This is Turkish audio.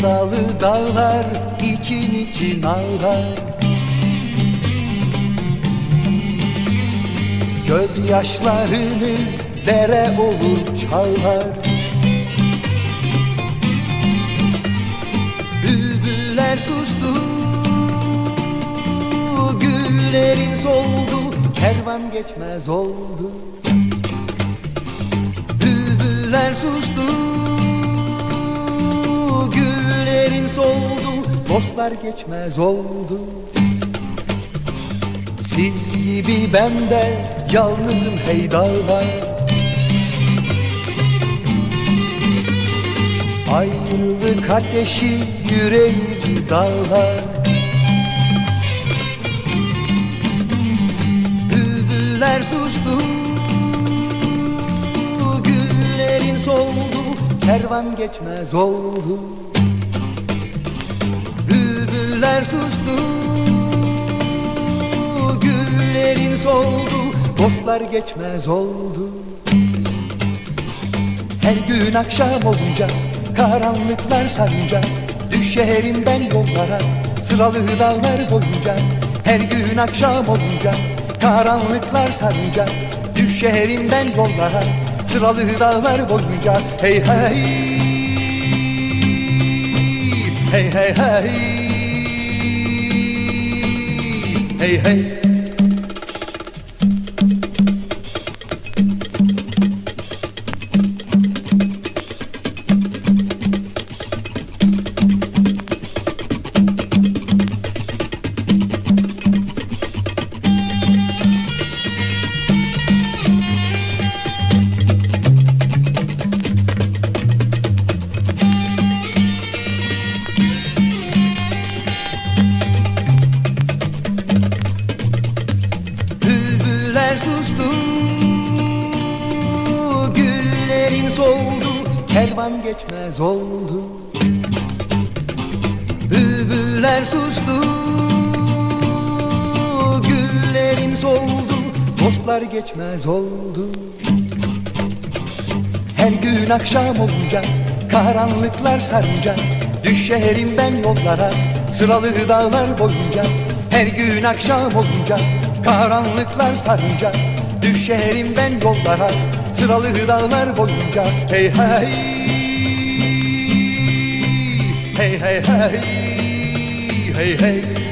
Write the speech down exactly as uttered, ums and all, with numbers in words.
Sıralı dağlar için için ağlar. Gözyaşlarınız dere olur çağlar. Bülbüller sustu, güllerin soldu, kervan geçmez oldu. Bülbüller sustu, güllerin soldu, dostlar geçmez oldu. Siz gibi ben de yalnızım hey dağlar. Ayrılık ateşi yüreğimi dağlar. Bülbüller sustu, güllerin soldu, kervan geçmez oldu. Bülbüller sustu, güllerin soldu, dostlar geçmez oldu. Her gün akşam olunca, karanlıklar sarınca, düşerim ben yollara, sıralı dağlar boyunca. Her gün akşam olunca, karanlıklar sarınca, düşerim ben yollara, sıralı dağlar boyunca. Hey hey, hey hey hey, hey hey. Sustu, güllerin soldu, kervan geçmez oldu. Bülbüller sustu, güllerin soldu, dostlar geçmez oldu. Her gün akşam olunca, karanlıklar sarınca, düşerim ben yollara, sıralı dağlar boyunca. Her gün akşam olunca, karanlıklar sarınca, düşerim ben yollara, sıralı dağlar boyunca. Hey hey, hey hey hey, hey hey.